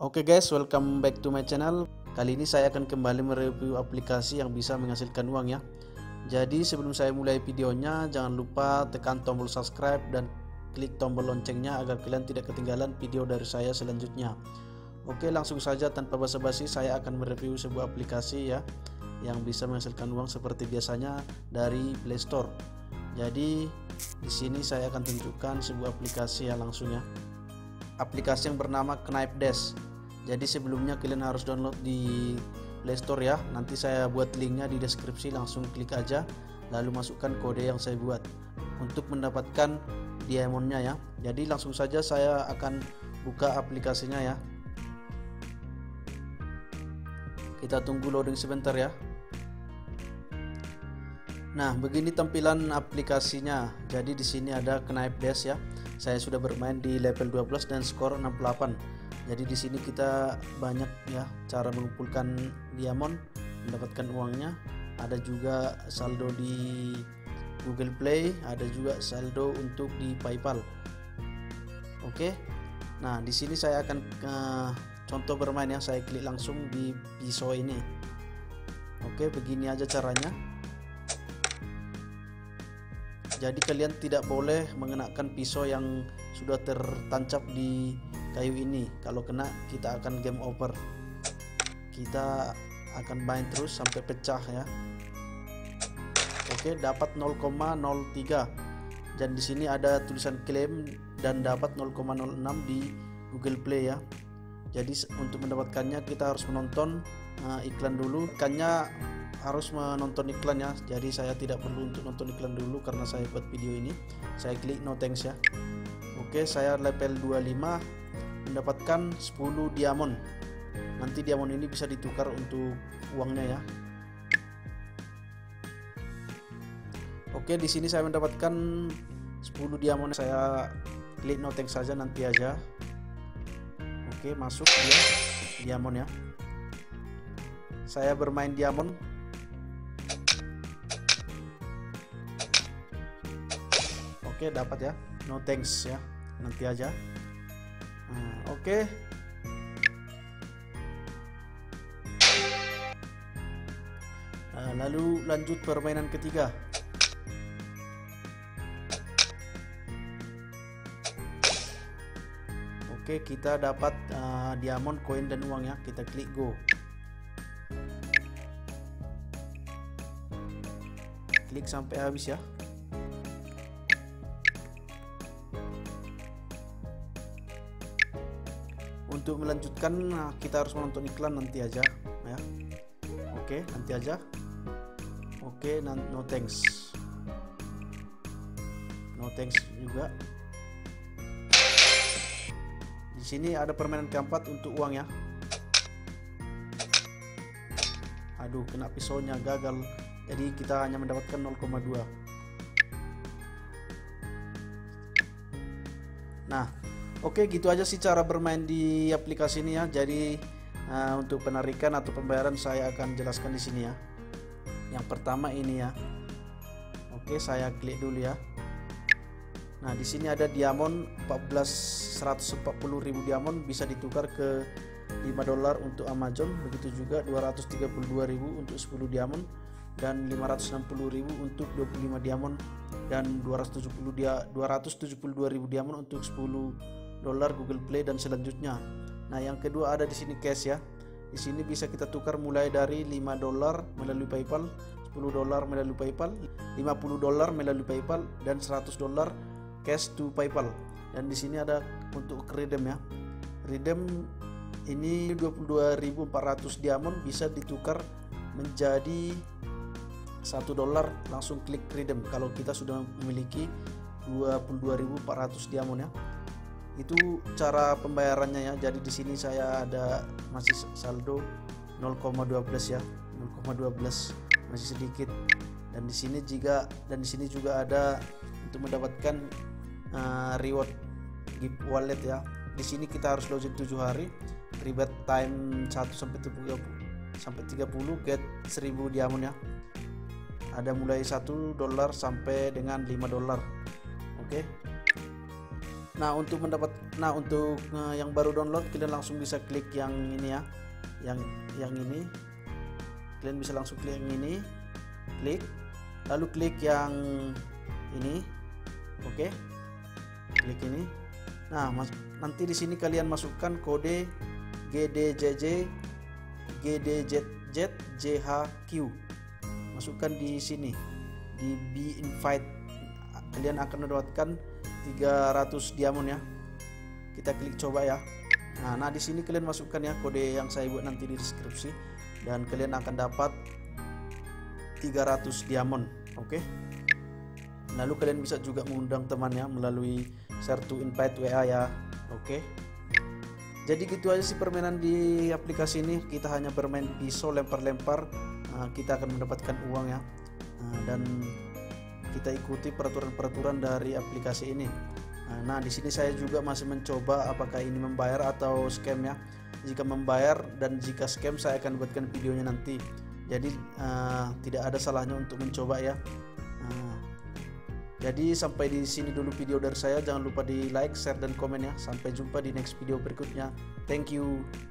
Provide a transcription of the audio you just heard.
Oke guys, welcome back to my channel. Kali ini saya akan kembali mereview aplikasi yang bisa menghasilkan uang ya. Jadi sebelum saya mulai videonya, jangan lupa tekan tombol subscribe dan klik tombol loncengnya agar kalian tidak ketinggalan video dari saya selanjutnya. Oke, langsung saja tanpa basa-basi saya akan mereview sebuah aplikasi ya yang bisa menghasilkan uang seperti biasanya dari Play Store. Jadi di sini saya akan tunjukkan sebuah aplikasi ya langsung ya. Aplikasi yang bernama Knife Dash. Jadi sebelumnya kalian harus download di Play Store ya. Nanti saya buat linknya di deskripsi, langsung klik aja lalu masukkan kode yang saya buat untuk mendapatkan diamondnya ya. Jadi langsung saja saya akan buka aplikasinya ya. Kita tunggu loading sebentar ya. Nah, begini tampilan aplikasinya. Jadi di sini ada Knife Dash ya. Saya sudah bermain di level 12 dan skor 68. Jadi di sini kita banyak ya cara mengumpulkan diamond, mendapatkan uangnya. Ada juga saldo di Google Play, ada juga saldo untuk di PayPal. Oke. Nah, di sini saya akan contoh bermain ya. Saya klik langsung di pisau ini. Oke, begini aja caranya. Jadi kalian tidak boleh mengenakan pisau yang sudah tertancap di kayu ini. Kalau kena kita akan game over. Kita akan main terus sampai pecah ya. Oke, dapat 0,03. Dan di sini ada tulisan klaim dan dapat 0,06 di Google Play ya. Jadi untuk mendapatkannya kita harus menonton iklan dulu. Ikannya harus menonton iklan ya. Jadi saya tidak perlu untuk nonton iklan dulu karena saya buat video ini. Saya klik no thanks ya. Oke, saya level 25 mendapatkan 10 diamond. Nanti diamond ini bisa ditukar untuk uangnya ya. Oke, di sini saya mendapatkan 10 diamond. Saya klik no thanks saja nanti aja. Oke, masuk ya diamond ya. Saya bermain diamond. Oke, dapat ya. No thanks ya. Nanti aja. Oke. Lalu lanjut permainan ketiga. Oke, kita dapat diamond, koin dan uang ya. Kita klik go. Klik sampai habis ya. Untuk melanjutkan kita harus menonton iklan nanti aja ya. Oke, nanti aja. Oke, no thanks. No thanks juga. Di sini ada permainan keempat untuk uang ya. Aduh, kena pisaunya, gagal. Jadi kita hanya mendapatkan 0,2. Nah, oke, gitu aja sih cara bermain di aplikasi ini ya. Jadi untuk penarikan atau pembayaran saya akan jelaskan di sini ya. Yang pertama ini ya. Oke, saya klik dulu ya. Nah, di sini ada diamond 140.000 diamond bisa ditukar ke $5 untuk Amazon. Begitu juga 232.000 untuk 10 diamond dan 560.000 untuk 25 diamond dan 272.000 diamond untuk $10 Google Play dan selanjutnya. Nah, yang kedua ada di sini cash ya. Di sini bisa kita tukar mulai dari $5 melalui PayPal, $10 melalui PayPal, $50 melalui PayPal dan $100 cash to PayPal. Dan di sini ada untuk redeem ya. Redeem ini 22.400 diamond bisa ditukar menjadi $1. Langsung klik redeem kalau kita sudah memiliki 22.400 diamond ya. Itu cara pembayarannya ya. Jadi di sini saya ada masih saldo 0,12 ya. 0,12 masih sedikit. Dan di sini juga ada untuk mendapatkan reward gift wallet ya. Di sini kita harus login 7 hari. Rebate time 1 sampai 30 get 1000 diamond ya. Ada mulai $1 sampai dengan $5. Oke. Nah, untuk Nah, untuk yang baru download, kalian langsung bisa klik yang ini ya, yang ini. Kalian bisa langsung klik yang ini, klik, lalu klik yang ini, oke, klik ini. Nah, nanti di sini kalian masukkan kode GDJJ GDZZJHQ, masukkan di sini di Be Invite. Kalian akan mendapatkan 300 diamond ya. Kita klik coba ya. Nah, di sini kalian masukkan ya kode yang saya buat nanti di deskripsi, dan kalian akan dapat 300 diamond. Oke. Lalu kalian bisa juga mengundang temannya melalui share to invite WA ya. Oke. Jadi gitu aja sih permainan di aplikasi ini. Kita hanya bermain pisau, lempar-lempar, kita akan mendapatkan uang ya. Dan kita ikuti peraturan-peraturan dari aplikasi ini. Nah, di sini saya juga masih mencoba apakah ini membayar atau scam ya. Jika membayar dan jika scam, saya akan buatkan videonya nanti. Jadi tidak ada salahnya untuk mencoba ya. Jadi sampai di sini dulu video dari saya. Jangan lupa di like, share, dan komen ya. Sampai jumpa di next video berikutnya. Thank you.